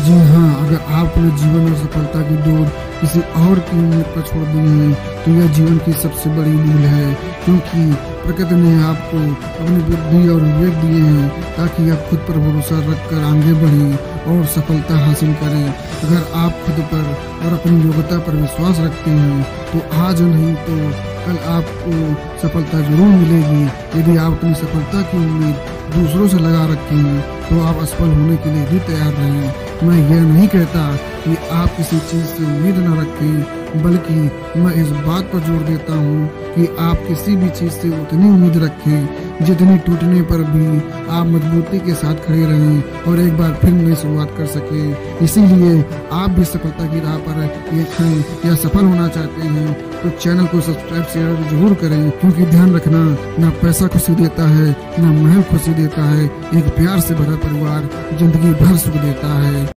जी हाँ, अगर आप अपने जीवन और सफलता की दौड़ किसी और की उम्मीद पर छोड़ दिए हैं तो यह जीवन की सबसे बड़ी भूल है, क्योंकि प्रकृति ने आपको अपनी बुद्धि और विवेक दिए हैं ताकि आप खुद पर भरोसा रखकर आगे बढ़ें और सफलता हासिल करें। अगर आप खुद पर और अपनी योग्यता पर विश्वास रखते हैं तो आज नहीं तो कल आपको सफलता जरूर मिलेगी। यदि आप अपनी सफलता की उम्मीद दूसरों से लगा रखे हैं तो आप असफल होने के लिए भी तैयार रहें। मैं यह नहीं कहता कि आप किसी चीज से उम्मीद न रखें, बल्कि मैं इस बात पर जोर देता हूँ कि आप किसी भी चीज से उतनी उम्मीद रखें जितनी टूटने पर भी आप मजबूती के साथ खड़े रहें और एक बार फिर नई शुरुआत कर सकें। इसीलिए आप भी सफलता की राह पर एक हैं या सफल होना चाहते हैं तो चैनल को सब्सक्राइब शेयर जरूर करें, क्योंकि ध्यान रखना, ना पैसा खुशी देता है ना महल खुशी देता है, एक प्यार से भरा परिवार जिंदगी भर सुख देता है।